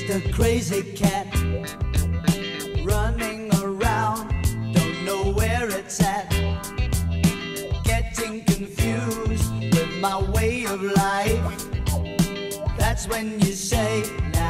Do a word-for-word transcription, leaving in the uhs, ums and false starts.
just a crazy cat running around, don't know where it's at, getting confused with my way of life. That's when you say